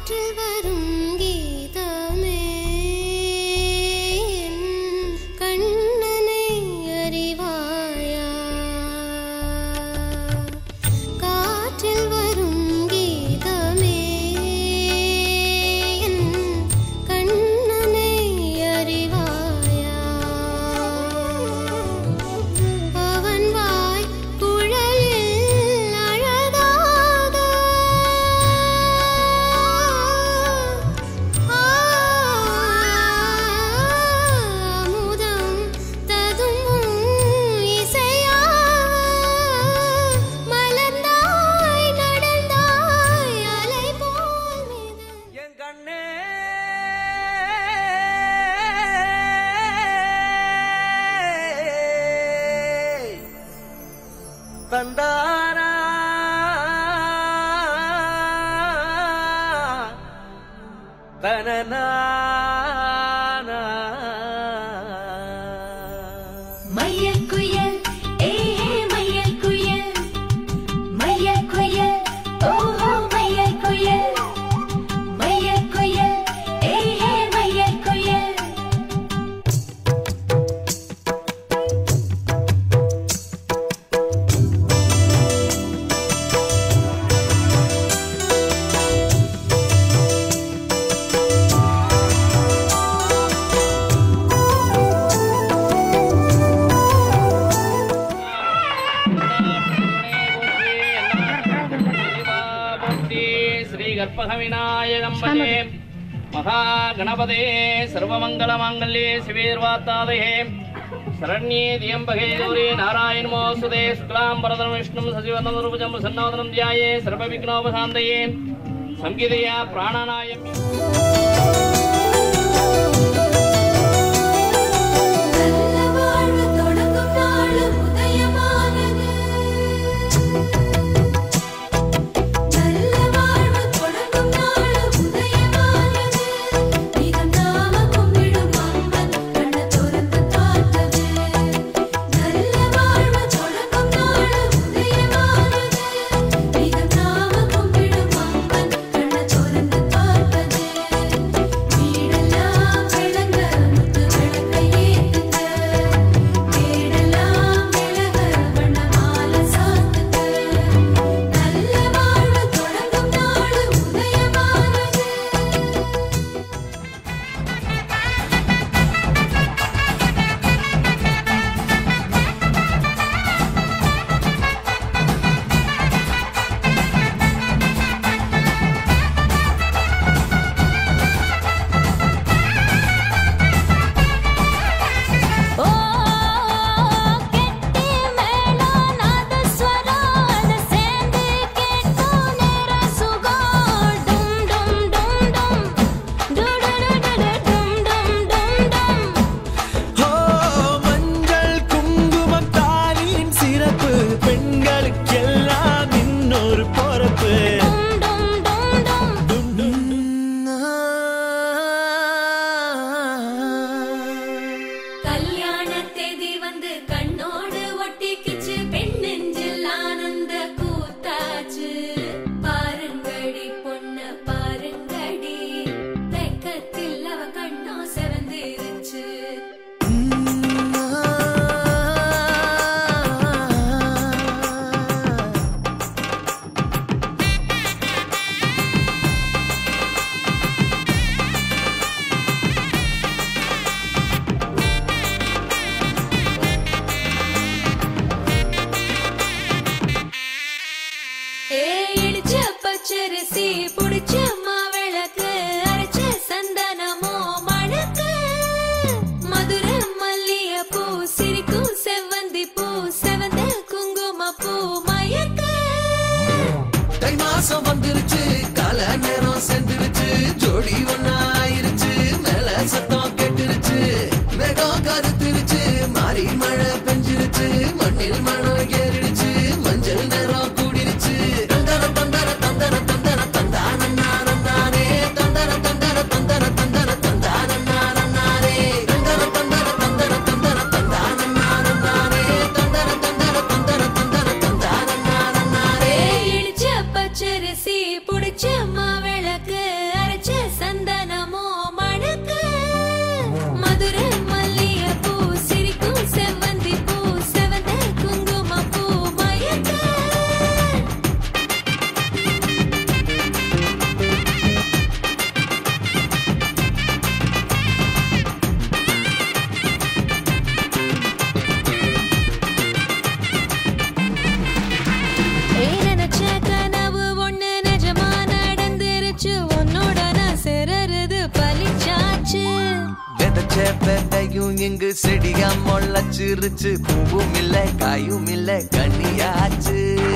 महागणपते सर्वमंगलमांगल्ये शिवेर्वातादये शरण्ये त्र्यंबके गौरी नारायण नमोस्तुते शुक्लांबरधरं विष्णुं सजीवनं रूपं प्रसन्नवदनं ध्याये सर्वविघ्नोपशान्तये संगीतया प्राणानायम्य பச்சரிசி புடிச்ச மாவிளக்கு அங்கும் இங்கு செடியா முளைச்சிருச்சு, பூவும் இல்ல காயும் இல்ல கனியாச்சு.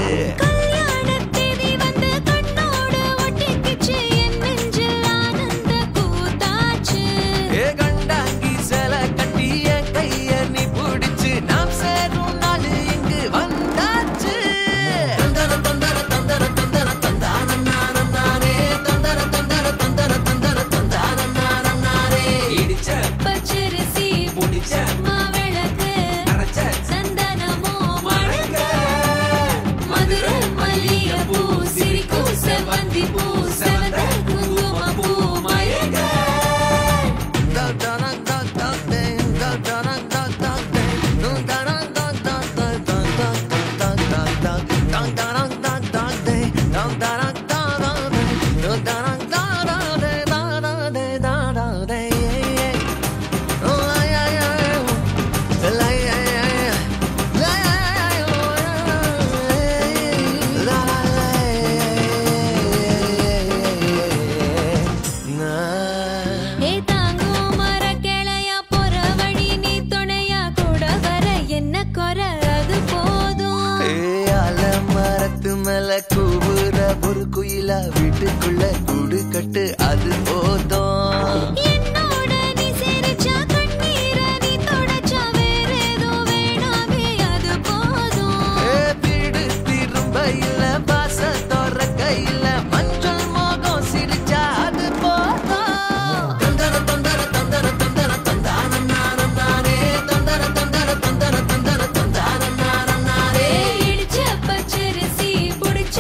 வீட்டுக்குள்ள கூடு கட்டு அது போதும். என்னோட நீ சேரிச்சா கண்ணீர நீ தொடச்சா வேற ஏதோ வேணாமே அது போதும். வீடு திரும்ப இல்ல பாச தோற கையில மஞ்சள் மோகம் சிரிச்சா அது போதும். தந்தர தந்தர தந்தர தந்தர தந்தான நாரம் நானே தந்தர தந்தர தந்தர தந்தர தந்தான நாரம் நானே இடிச்ச பச்சரிசி புடிச்ச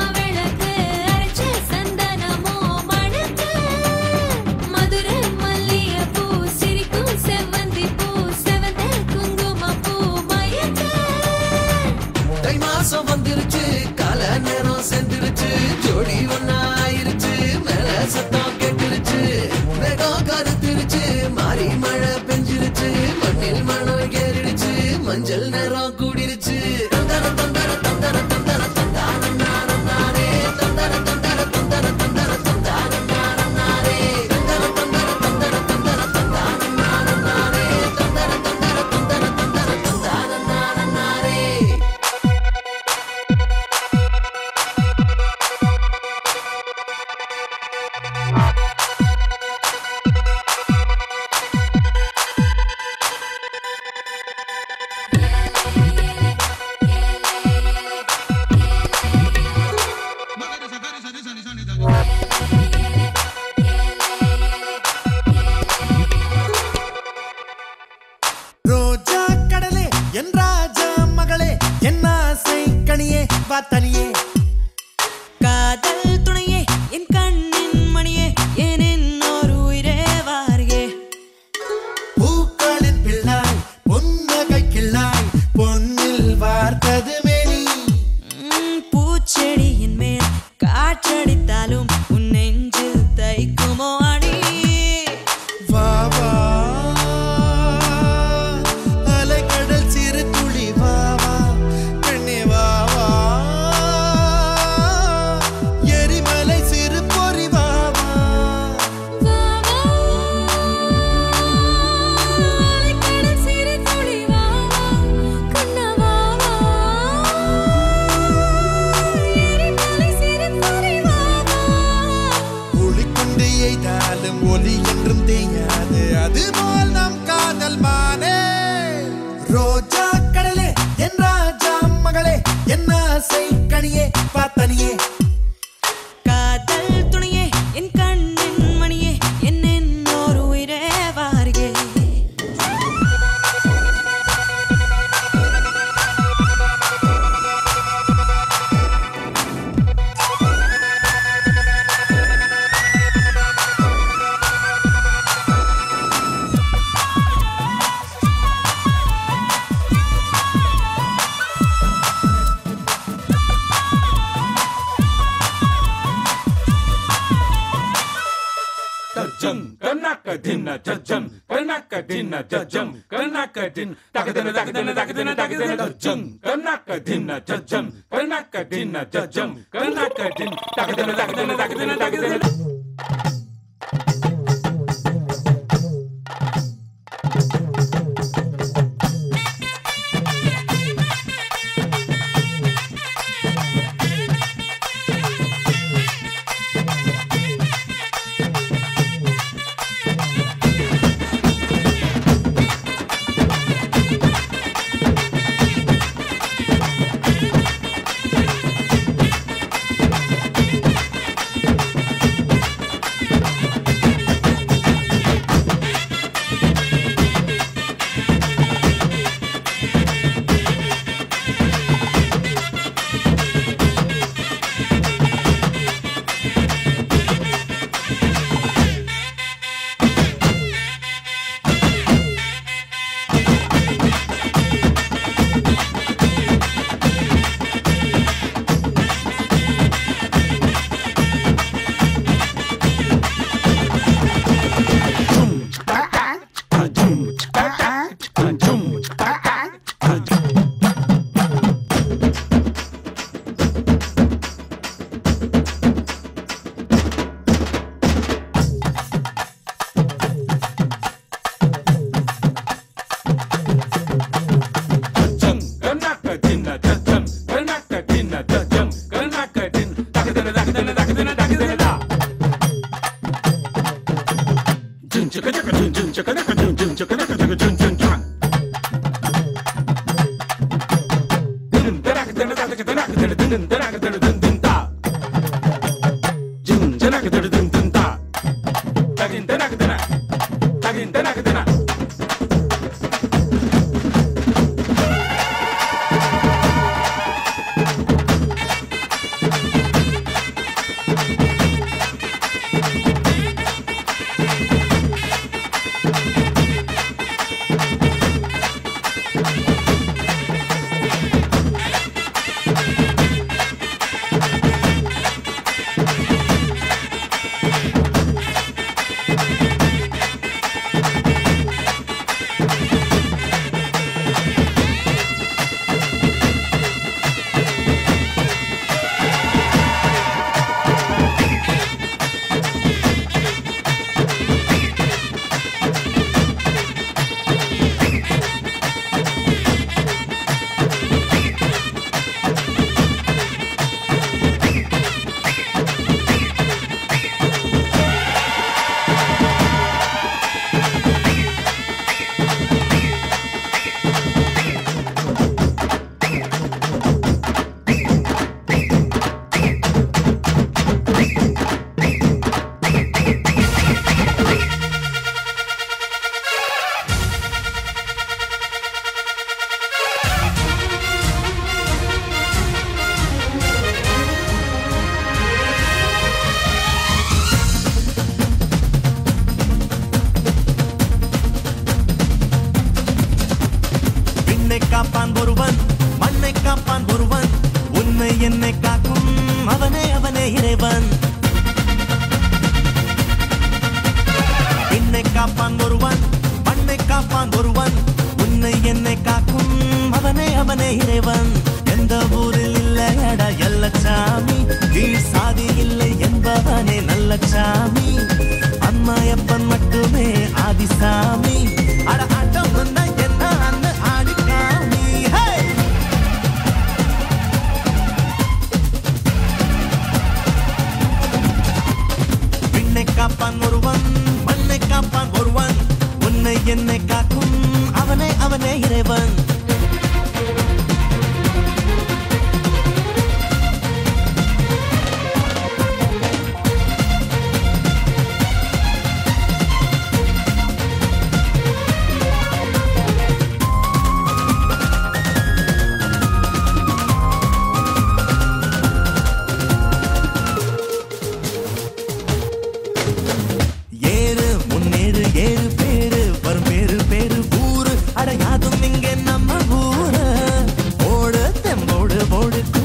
வந்துருச்சு, கால நேரம் சென்றுருச்சு, ஜோடி ஒன்னாயிருச்சு, மேல சத்தம் கேட்டுருச்சு, வேகம் கருத்துருச்சு, மாறி மழை பெஞ்சிருச்சு, மண்ணில் மணம் ஏறிடுச்சு, மஞ்சள் நேரம் கூடிருச்சு. தந்தர தந்தர தந்தர தந்தர தந்தான நாரம் நானே தந்தர தந்தர தந்தர தந்தர தந்தான நாரம் நானே தந்தர தந்தர தந்தர தந்தர தந்தான நாரம் நானே தந்தர தந்தர தந்தர தந்தர தந்தான நாரம் நானே. ரோஜா கடலே என் ராஜா மகளே என் ஆசை கனியே வா தனியே, காதல் துணையே என் கண்ணின் மணியே என் இன்னொரு உயிரே வாரியே. பூக்களின் பிள்ளாய் பொன்னகை கிள்ளாய் பொன்னில் வார்த்தது மேனி, பூச்செடியின் மேல் காற்றடித்தாலும் உன் நெஞ்சில் தைக்குமோ அடி. வா வா அலைக்கடல் சிறு துளி வா வா கண்ணே வா வா எரிமலை சிறு பொறி வா வா அலைக்கடல் சிறு துளி வா வா கண்ணா வா வா எரிமலை சிறு பொறி வா வா. ஒளிக்கொண்டு எய்தாலும் ஒலி என்றும் தேயாது, அதுபோல் நம் காதல் மானே. ரோஜா கடலே என் ராஜா மகளே என் ஆசை கனியே வா தனியே, காதல் துணையே என் கண்ணின் மணியே என் இன்னொரு உயிரே வாரியே. Jum, kanaka dinna, jum, kanaka dinna, jum, kanaka din, takadina, takadina, takadina, takadina, jum, kanaka dinna, jum, kanaka dinna, jum, kanaka din, takadina, takadina, takadina, takadina. என்னை காக்கும் அவனே அவனே இறைவன். என்னை காப்பான் ஒருவன், மண்ணை காப்பான் ஒருவன், உன்னை என்னை காக்கும் அவனே அவனே இறைவன். எந்த ஊரில் இல்லையடா எல்லச்சாமி, வீர் சாதி இல்லை என்பவனே நல்ல சாமி. அம்மாயப்பன் மட்டுமே ஆதிசாமி, அட ஆட்டம் வந்தா என்ன அந்த ஆடிக்காமி. விண்ணை காப்பான் ஒருவன், மண்ணை காப்பான் ஒருவன், உன்னை என்னை காக்கும் அவனே அவனே இறைவன். அடையாதும் இங்கே நம்ம ஊரு. ஓடு தெம்போடு ஓடு